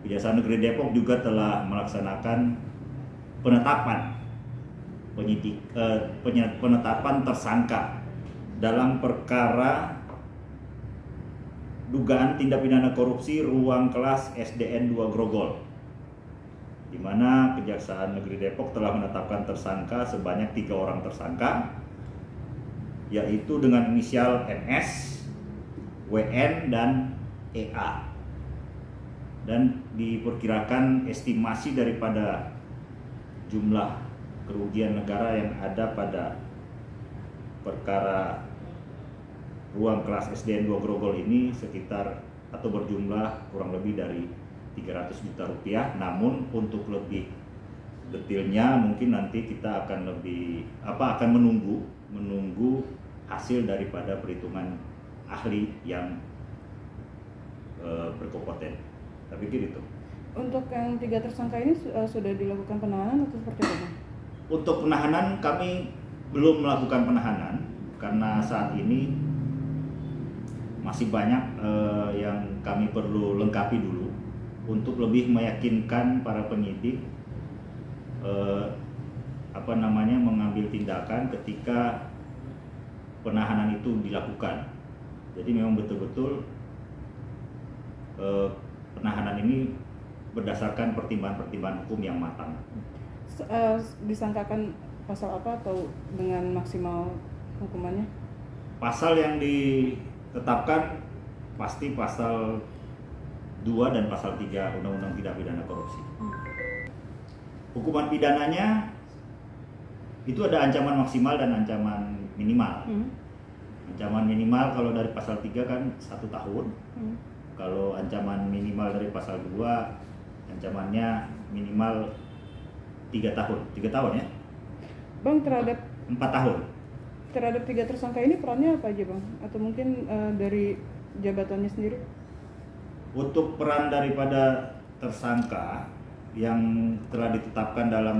Kejaksaan Negeri Depok juga telah melaksanakan penetapan penetapan tersangka dalam perkara dugaan tindak pidana korupsi ruang kelas SDN 2 Grogol, di mana Kejaksaan Negeri Depok telah menetapkan tersangka sebanyak 3 orang tersangka, yaitu dengan inisial NS, WN, dan EA. Dan diperkirakan estimasi daripada jumlah kerugian negara yang ada pada perkara ruang kelas SDN 2 Grogol ini sekitar atau berjumlah kurang lebih dari 300 juta rupiah. Namun untuk lebih detailnya mungkin nanti kita akan menunggu hasil daripada perhitungan ahli yang berkompeten. Saya pikir itu. Untuk yang 3 tersangka ini sudah dilakukan penahanan atau seperti apa? Untuk penahanan kami belum melakukan penahanan karena saat ini masih banyak yang kami perlu lengkapi dulu untuk lebih meyakinkan para penyidik mengambil tindakan ketika penahanan itu dilakukan. Jadi memang betul-betul penahanan ini berdasarkan pertimbangan-pertimbangan hukum yang matang. Disangkakan pasal apa atau dengan maksimal hukumannya? Pasal yang ditetapkan pasti pasal 2 dan pasal 3 Undang-Undang Tindak Pidana Korupsi. Hukuman pidananya itu ada ancaman maksimal dan ancaman minimal. Ancaman minimal kalau dari pasal 3 kan 1 tahun. Kalau ancaman minimal dari pasal 2 ancamannya minimal 3 tahun. 3 tahun ya? Bang, terhadap 4 tahun. Terhadap 3 tersangka ini perannya apa aja, Bang? Atau mungkin dari jabatannya sendiri? Untuk peran daripada tersangka yang telah ditetapkan dalam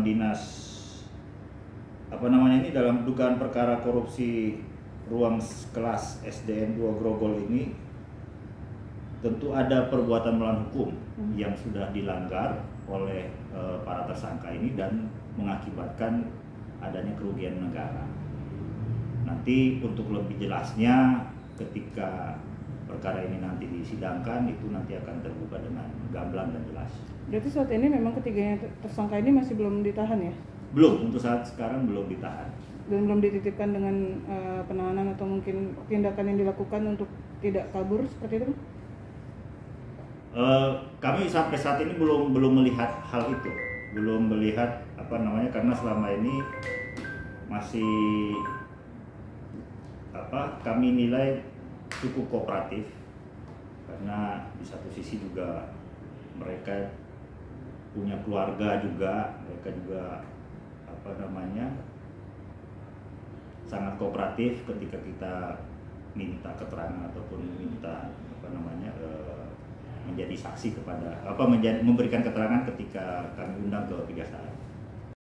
dalam dugaan perkara korupsi ruang kelas SDN 2 Grogol ini tentu ada perbuatan melawan hukum yang sudah dilanggar oleh para tersangka ini dan mengakibatkan adanya kerugian negara. Nanti untuk lebih jelasnya ketika perkara ini nanti disidangkan itu nanti akan terbuka dengan gamblang dan jelas. Berarti saat ini memang ketiganya tersangka ini masih belum ditahan ya? Belum, untuk saat sekarang belum ditahan. Dan belum dititipkan dengan penahanan atau mungkin tindakan yang dilakukan untuk tidak kabur seperti itu? Kami sampai saat ini belum melihat hal itu, belum melihat karena selama ini masih kami nilai cukup kooperatif karena di satu sisi juga mereka punya keluarga juga, mereka juga sangat kooperatif ketika kita minta keterangan ataupun minta menjadi saksi kepada memberikan keterangan ketika kami undang ke kejaksaan.